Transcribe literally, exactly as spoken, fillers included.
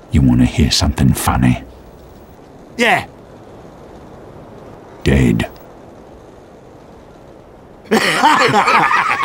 You want to hear something funny? Yeah. Dead.